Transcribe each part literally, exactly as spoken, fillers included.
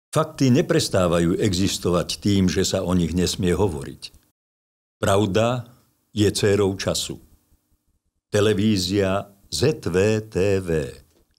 Fakty neprestávajú existovať tým, že sa o nich nesmie hovoriť. Pravda je dcérou času. Televízia zet vé té vé.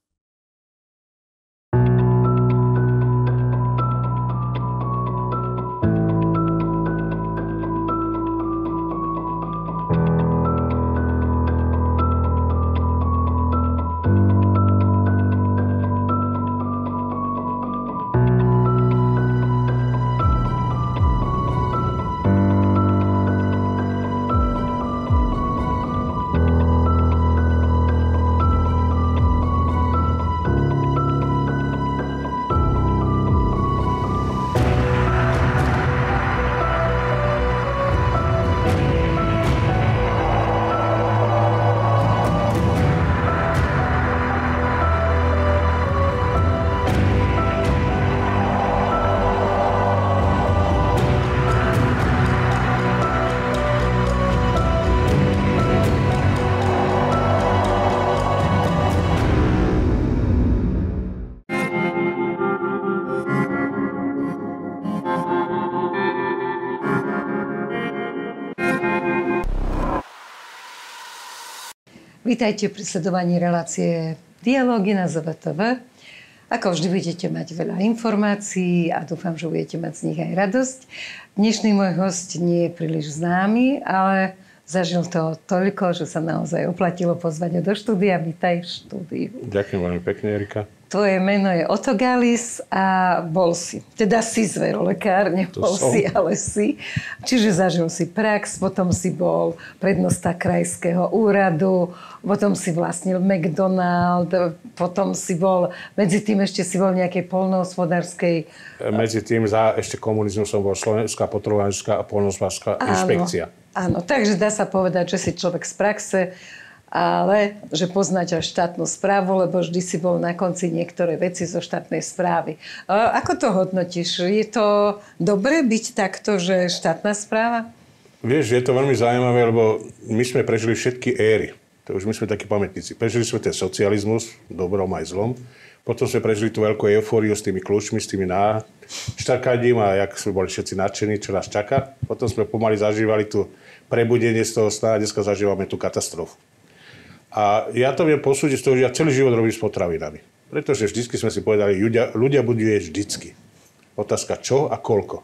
Vítajte pri sledovaní relácie Dialógy na zet vé té vé. Ako vždy budete mať veľa informácií a dúfam, že budete mať z nich aj radosť. Dnešný môj host nie je príliš známy, ale zažil to toľko, že sa naozaj oplatilo pozvať ho do štúdia. Vítaj v štúdiu. Ďakujem veľmi pekne, Erika. Tvoje meno je Otto Galis a bol si, teda si zverolekár, nebol si, ale si. Čiže zažil si prax, potom si bol prednosta krajského úradu, potom si vlastnil McDonald, potom si bol, medzi tým ešte si bol v nejakej poľnohospodárskej... Medzi tým za ešte komunizmu som bol Slovenská potravinárska a poľnohospodárska inšpekcia. Áno, takže dá sa povedať, že si človek z praxe, ale že poznáte štátnu správu, lebo vždy si bol na konci niektoré veci zo štátnej správy. Ako to hodnotíš? Je to dobre byť takto, že štátna správa? Vieš, je to veľmi zaujímavé, lebo my sme prežili všetky éry. To už my sme takí pamätníci. Prežili sme ten socializmus, dobrom aj zlom. Potom sme prežili tú veľkú eufóriu s tými kľúčmi, s tými nášťakaním a jak sme boli všetci nadšení, čo nás čaká. Potom sme pomaly zažívali tú prebudenie z toho sna a dneska zažívame tú katastrofu. A ja to viem posúdiť z toho, že ja celý život robím s potravinami. Pretože vždycky sme si povedali, ľudia, ľudia budú jesť vždycky. Otázka čo a koľko.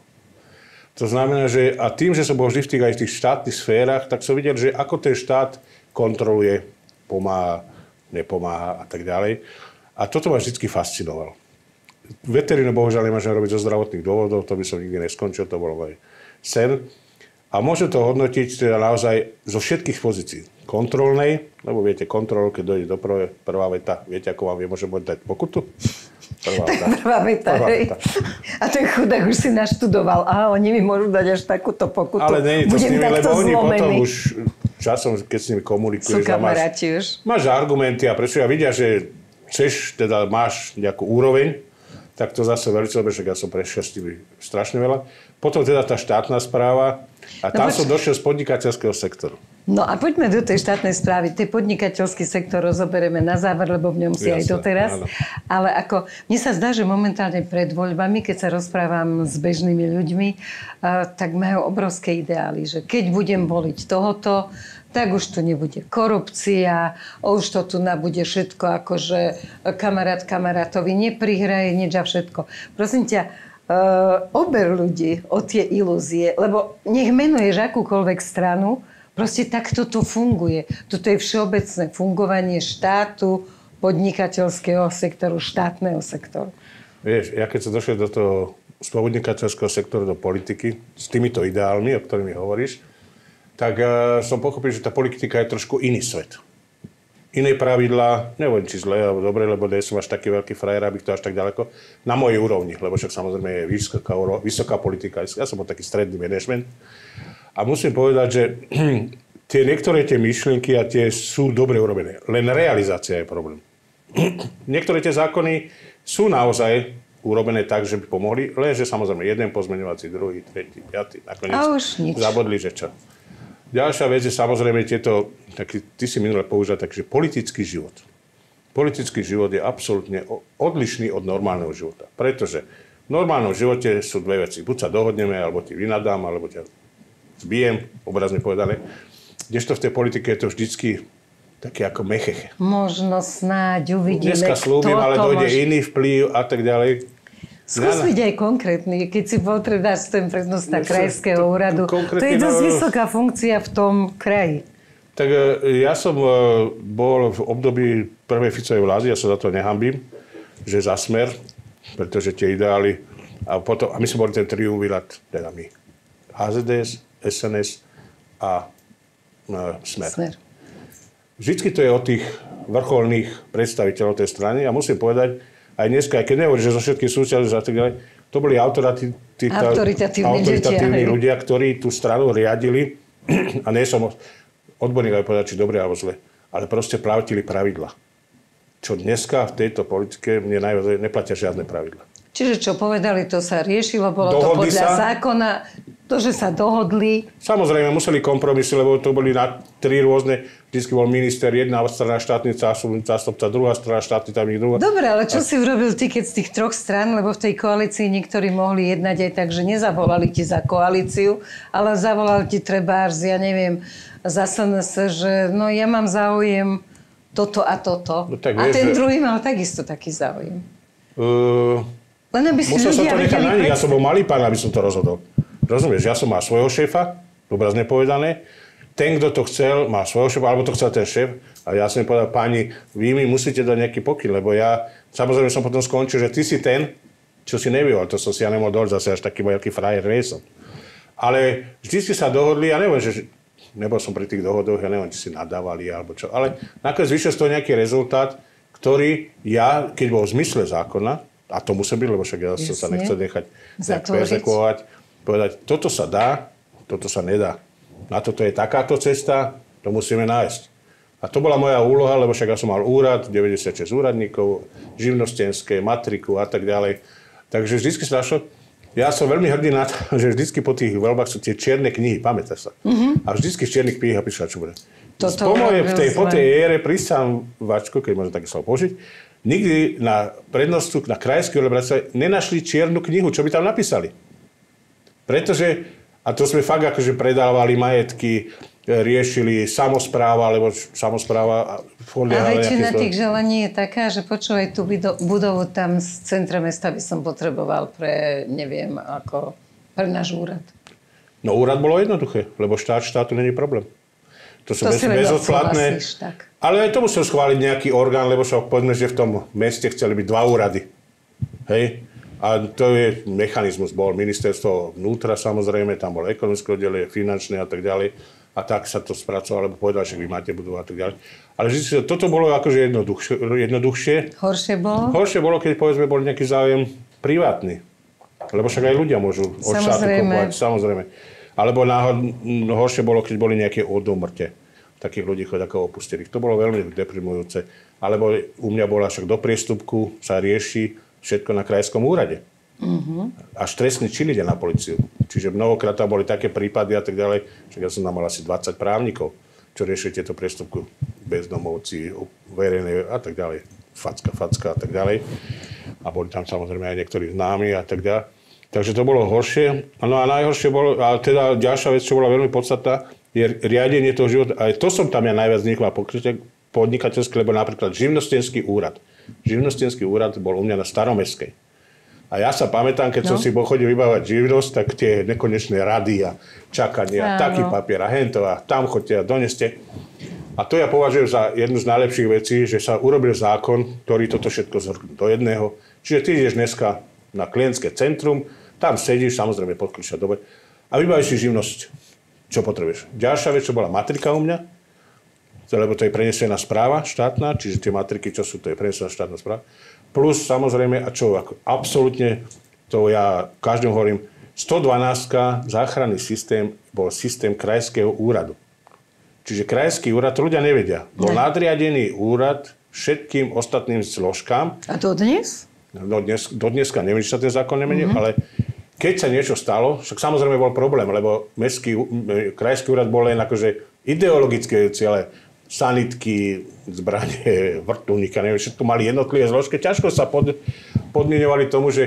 To znamená, že a tým, že som bol vždy v tých, aj v tých štátnych sférach, tak som videl, že ako ten štát kontroluje, pomáha, nepomáha a tak ďalej. A toto ma vždycky fascinovalo. Veterínu bohužiaľ nemôžem robiť zo zdravotných dôvodov, to by som nikdy neskončil, to bol môj sen. A môžem to hodnotiť teda naozaj zo všetkých pozícií. Kontrolnej, lebo viete, kontrol, keď dojde do prvé, prvá veta, viete, ako vám je, môžem dať pokutu? Prvá veta. Prvá veta, prvá veta. A ten chudák už si naštudoval. Aha, oni mi môžu dať až takúto pokutu. Ale nie je to s nimi, lebo oni potom už časom, keď s nimi komunikuješ, máš, máš argumenty a prečo ja vidia, že chceš, teda máš nejakú úroveň, tak to zase veľmi dobre, že ja som prešiel s tými strašne veľa. Potom teda tá štátna správa a tam no, som došiel z podnikateľského sektoru. No a poďme do tej štátnej správy. Ten podnikateľský sektor rozoberieme na záver, lebo v ňom si Jasne, aj doteraz. Áno. Ale ako, mne sa zdá, že momentálne pred voľbami, keď sa rozprávam s bežnými ľuďmi, uh, tak majú obrovské ideály, že keď budem voliť tohoto, tak už tu nebude korupcia, už to tu nabude všetko, akože kamarát kamarátovi neprihraje nič a všetko. Prosím ťa, uh, ober ľudí o tie ilúzie, lebo nech menuješ akúkoľvek stranu, proste takto to funguje. Toto je všeobecné fungovanie štátu, podnikateľského sektoru, štátneho sektoru. Vieš, ja keď som došiel do toho z podnikateľského sektoru do politiky, s týmito ideálmi, o ktorých mi hovoríš, tak uh, som pochopil, že tá politika je trošku iný svet. Iné pravidlá, neviem, či zle alebo dobre, lebo nie som až taký veľký frajer, aby to až tak ďaleko, na mojej úrovni, lebo však samozrejme je vysoká, vysoká politika. Ja som bol taký stredný manažment. A musím povedať, že tie niektoré tie myšlienky a tie sú dobre urobené. Len realizácia je problém. Niektoré tie zákony sú naozaj urobené tak, že by pomohli, lenže samozrejme jeden pozmeňovací, druhý, tretí, piatý. Nakoniec zabodli, že čo. Ďalšia vec je samozrejme tieto, taký, ty si minule použil takže politický život. Politický život je absolútne odlišný od normálneho života. Pretože V normálnom živote sú dve veci. Buď sa dohodneme, alebo ti vynadám, alebo ťa zbijem, obrazne povedané. Kdežto v tej politike je to vždycky také ako mecheche. Možno snáď uvidíme. Dneska slúbim, ale dojde môže... iný vplyv a tak ďalej. Skús byť aj konkrétny. Keď si bol teda ten prednosta krajského úradu, to je dosť vysoká funkcia v tom kraji. Tak ja som bol v období prvej Ficovej vlády, ja sa za to nehanbím, že za Smer, pretože tie ideály, a, potom, a my sme boli ten triumvirát, teda my, há zet dé es, es en es a uh, Smer. Smer. Vždycky to je o tých vrcholných predstaviteľov tej strany a musím povedať, aj dneska, aj keď nehovorí, že zo všetkých súťaží a tak ďalej, to boli autoritatívni, autoritatívni ľudia, ktorí tú stranu riadili a nie som odborník aj povedať, či dobre alebo zle, ale proste platili pravidla. Čo dneska v tejto politike mne najviac neplatia žiadne pravidla. Čiže čo povedali, to sa riešilo, bolo dohodli to podľa sa, zákona, to, že sa dohodli. Samozrejme, museli kompromisy, lebo to boli na tri rôzne, vždycky bol minister, jedna strana štátny zástupca, druhá strana štátny tajomník, druhá. Dobre, ale čo a... si urobil ty, keď z tých troch strán, lebo v tej koalícii niektorí mohli jednať aj tak, že nezavolali ti za koalíciu, ale zavolali ti trebárs, ja neviem, za es en es, že no ja mám záujem toto a toto. No, a vieš, ten že... druhý mal takisto taký záujem. Uh... Len aby si musel som to nechať na nich, ja som bol malý pán, aby som to rozhodol. Rozumieš, ja som mal svojho šéfa, obrazne povedané, ten, kto to chcel, má svojho šéfa, alebo to chcel ten šéf, a ja som mi povedal, páni, vy mi musíte dať nejaký pokyn, lebo ja, samozrejme som potom skončil, že ty si ten, čo si nevyval, to som si ja nemohol dovoliť, zase až taký veľký frajer, nie som. Ale vždy sa dohodli, ja neviem, že nebol som pri tých dohodoch, ja neviem, či si nadávali, alebo čo, ale nakoniec vyšiel z toho nejaký rezultát, ktorý ja, keď bol v zmysle zákona, a to musí byť, lebo však ja som sa nechcel nechať perzekvovať. Povedať, toto sa dá, toto sa nedá. Na toto je takáto cesta, to musíme nájsť. A to bola moja úloha, lebo však ja som mal úrad, deväťdesiatšesť úradníkov, živnostenské, matriku a tak ďalej. Takže vždycky sa našlo, ja som veľmi hrdý na to, že vždycky po tých voľbách sú tie čierne knihy, pamätáš sa. Mm-hmm. A vždycky v čiernych knihách píšla, čo bude. Po mojej, v tej, po tej ére pristávačku, keď môžem také slovo použiť, nikdy na prednostu, na krajský úrad nenašli čiernu knihu, čo by tam napísali. Pretože, a to sme fakt akože predávali majetky, riešili samospráva, alebo samospráva... A väčšina tých želaní je taká, že počúvaj, tú budovu tam z centra mesta by som potreboval pre, neviem, ako pre náš úrad. No úrad bolo jednoduché, lebo štát štátu není problém. To sú to bez, bezodplatné. Ale aj to musel schváliť nejaký orgán, lebo sa povedzme, že v tom meste chceli byť dva úrady. Hej? A to je mechanizmus. Bol ministerstvo vnútra, samozrejme, tam bol ekonomické oddelenie, finančné a tak ďalej. A tak sa to spracovalo, lebo povedal, že vy máte budovať a tak ďalej. Ale že toto bolo akože jednoduchšie, jednoduchšie. Horšie bolo? Horšie bolo, keď povedzme bol nejaký záujem privátny. Lebo však aj ľudia môžu od štátu kupovať. Samozrejme. Alebo náhod, no, horšie bolo, keď boli nejaké odomrte takých ľudí, ako opustených. To bolo veľmi deprimujúce. Alebo u mňa bola však do priestupku sa rieši všetko na krajskom úrade. Mm-hmm. Až trestný čin ide na políciu. Čiže mnohokrát tam boli také prípady a tak ďalej, že ja som tam mal asi dvadsať právnikov, čo riešili tieto priestupku, bezdomovci, verejné a tak ďalej. Facka, facka a tak ďalej. A boli tam samozrejme aj niektorí známi a tak ďalej. Takže to bolo horšie. No a najhoršie bolo, a teda ďalšia vec, čo bola veľmi podstatná, je riadenie toho života. Aj to som tam ja najviac vnikla podnikateľské, lebo napríklad živnostenský úrad. Živnostenský úrad bol u mňa na Staromestskej. A ja sa pamätám, keď no. som si bol chodil vybávať živnosť, tak tie nekonečné rady a čakania, taký papier a hento a tam chodte a doneste. A to ja považujem za jednu z najlepších vecí, že sa urobil zákon, ktorý toto všetko zhrnul do jedného. Čiže ty ideš dneska na klientské centrum, tam sedíš, samozrejme pod kľúčom dobe, a vybavíš si živnosť, čo potrebuješ. Ďalšia vec, čo bola matrika u mňa, lebo to je prenesená správa štátna, čiže tie matriky, čo sú, to je prenesená štátna správa. Plus, samozrejme, a čo, ako, absolútne, to ja každým hovorím, sto dvanásť záchranný systém bol systém krajského úradu. Čiže krajský úrad, to ľudia nevedia, bol ne. nadriadený úrad všetkým ostatným zložkám. A to dnes? Do, dnes, do dneska neviem, či sa ten zákon nemenil, mm-hmm. ale keď sa niečo stalo, však samozrejme bol problém, lebo mestský, krajský úrad bol len akože ideologické ciele, sanitky, zbranie, vrtuľníka, neviem, všetko mali jednotlivé zložky. Ťažko sa pod, podmieňovali tomu, že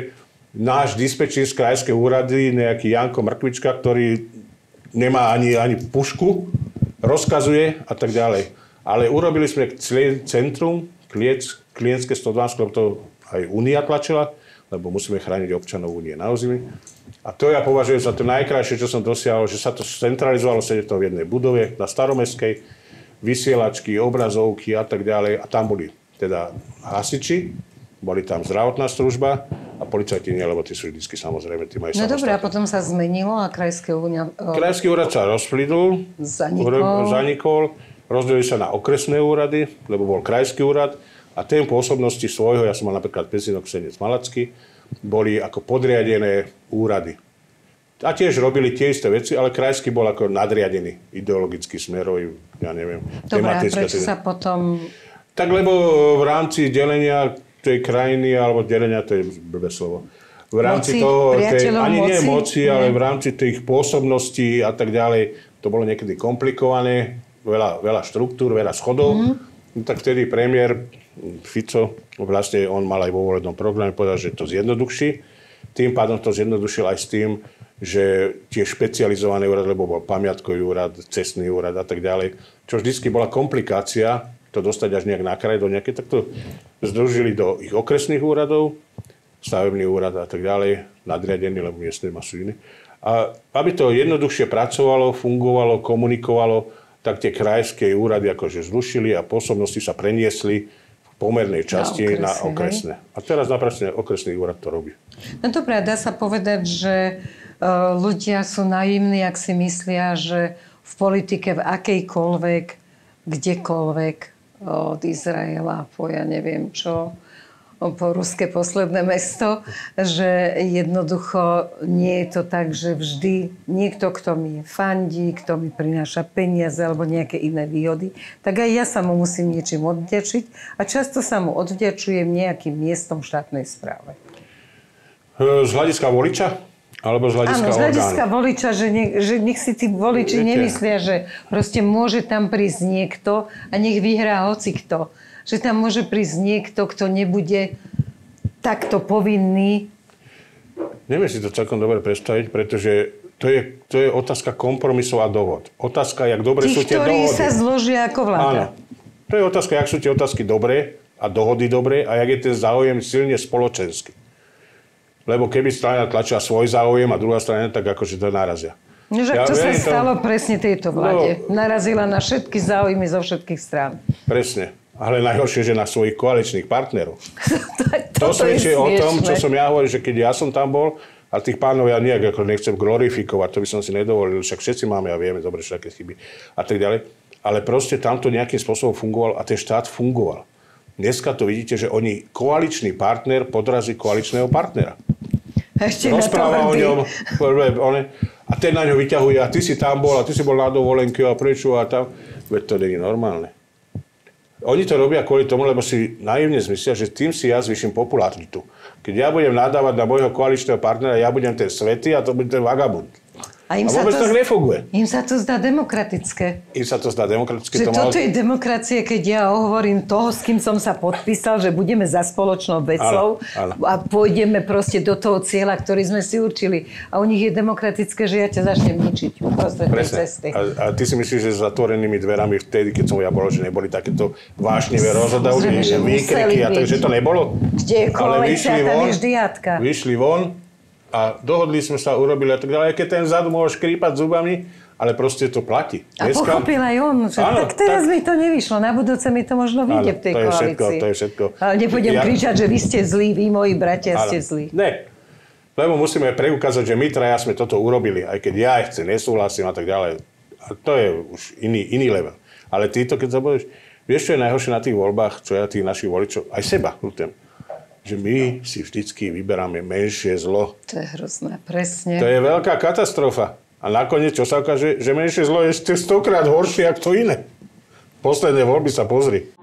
náš dispečín z krajskej úrady, nejaký Janko Mrkvička, ktorý nemá ani, ani pušku, rozkazuje a tak ďalej. Ale urobili sme centrum, klientské sto dvanásť, lebo to aj Únia tlačila, lebo musíme chrániť občanov Únie na území. A to ja považujem za to najkrajšie, čo som dosiahol, že sa to centralizovalo, sedieť to v jednej budove na Staromestskej, vysielačky, obrazovky a tak ďalej. A tam boli teda hasiči, boli tam zdravotná služba a policajti nie, lebo tí sú vždycky samozrejme, tí majú No dobré, a potom sa zmenilo a Krajské únia... Krajský úrad sa rozplynul, zanikol. zanikol, rozdelili sa na okresné úrady, lebo bol krajský úrad a ten pôsobnosti svojho, ja som mal napríklad Pezinok Senec Malacký, boli ako podriadené úrady. A tiež robili tie isté veci, ale krajský bol ako nadriadený, ideologicky smerový, ja neviem. Dobre, a prečo sa potom... Tak lebo v rámci delenia tej krajiny, alebo delenia, to je blbé slovo. V rámci moci, toho, tej, ani moci, nie moci, nie. ale v rámci tých pôsobností a tak ďalej, to bolo niekedy komplikované, veľa, veľa štruktúr, veľa schodov. Mm. No, tak vtedy premiér Fico, vlastne on mal aj vo volebnom programe povedať, že to zjednoduší. Tým pádom to zjednodušil aj s tým, že tie špecializované úrad, lebo bol pamiatkový úrad, cestný úrad a tak ďalej, čo vždycky bola komplikácia, to dostať až nejak na kraj do nejaké, tak to združili do ich okresných úradov, stavebný úrad a tak ďalej, nadriadený, lebo miestne má sú iné. A aby to jednoduchšie pracovalo, fungovalo, komunikovalo, tak tie krajské úrady akože zrušili a pôsobnosti sa preniesli v pomernej časti na okresné. Na okresné. A teraz napríklad okresný úrad to robí. No dobré, dá sa povedať, že uh, ľudia sú naivní, ak si myslia, že v politike v akejkoľvek, kdekoľvek, od Izraela po ja neviem čo, po ruské posledné mesto, že jednoducho nie je to tak, že vždy niekto, kto mi fandí, kto mi prináša peniaze alebo nejaké iné výhody, tak aj ja sa mu musím niečím odvďačiť a často sa mu odvďačujem nejakým miestom v štátnej správe. Z hľadiska voliča? Alebo z hľadiska Áno, z hľadiska orgánu. voliča, že, ne, že nech si tí voliči Viete. nemyslia, že proste môže tam prísť niekto a nech vyhrá hocikto. Že tam môže prísť niekto, kto nebude takto povinný. Neviem si to celkom dobre predstaviť, pretože to je, to je otázka kompromisov a dohod. Otázka, jak dobre Tí, sú tie dohody. ktorí sa zložia ako vláda. Áno. To je otázka, jak sú tie otázky dobré a dohody dobré a jak je ten záujem silne spoločenský. Lebo keby strana tlačila svoj záujem a druhá strana, tak akože to narazia. No, že ja, to sa to... stalo presne tejto vláde. No, Narazila na všetky záujmy zo všetkých strán. Presne. Ale najhoršie, že na svojich koaličných partnerov. to to svedčí o tom, čo som ja hovoril, že keď ja som tam bol, a tých pánov ja nejak ako nechcem glorifikovať, to by som si nedovolil, však všetci máme a vieme dobre všetké chyby a tak ďalej. Ale proste tam to nejakým spôsobom fungoval a ten štát fungoval. Dneska to vidíte, že oni koaličný partner podrazí koaličného partnera. Ešte rozpráva o ňom a ten na ňo vyťahuje a ty si tam bol a ty si bol na dovolenke a prečo a tam. Veď to nie je normálne. Oni to robia kvôli tomu, lebo si naivne zmyslia, že tým si ja zvýšim popularitu. Keď ja budem nadávať na môjho koaličného partnera, ja budem ten svätý a to bude ten vagabund. A, im a sa vôbec to, tak nefunguje. Im sa to zdá demokratické. Im sa to zdá demokratické. Že to toto mal... je demokracie, keď ja ohovorím toho, s kým som sa podpísal, že budeme za spoločnou vecou a pôjdeme proste do toho cieľa, ktorý sme si určili. A u nich je demokratické, že ja ťa začnem ničiť uprostred tej cesty. A, a ty si myslíš, že s zatvorenými dverami vtedy, keď som ja bol, že neboli takéto vášnivé rozhodovky, výkriky a takže to nebolo? Kde je koalícia, tam je vždy jadka. Vyšli von a dohodli sme sa, urobili a tak ďalej. Keď ten vzadu mohol škrípať zubami, ale proste to platí. A Dneska... pochopil aj on, že áno, tak teraz tak... mi to nevyšlo. Na budúce mi to možno vyjde v tej to koalícii. Všetko, to je všetko. Ale nebudem ja... kričať, že vy ste zlí, vy moji bratia áno. ste zlí. Ne. Lebo musíme preukázať, že my traja sme toto urobili. Aj keď ja chce nesúhlasím a tak ďalej. A to je už iný, iný level. Ale týto, keď sa budeš... Vieš, čo je najhoršie na tých voľbách, čo ja tých našich voličov, aj seba, ľutujem, že my si vždycky vyberáme menšie zlo. To je hrozné, presne. To je veľká katastrofa. A nakoniec, čo sa ukáže, že menšie zlo je ešte stokrát horšie, ako to iné. Posledné voľby sa pozri.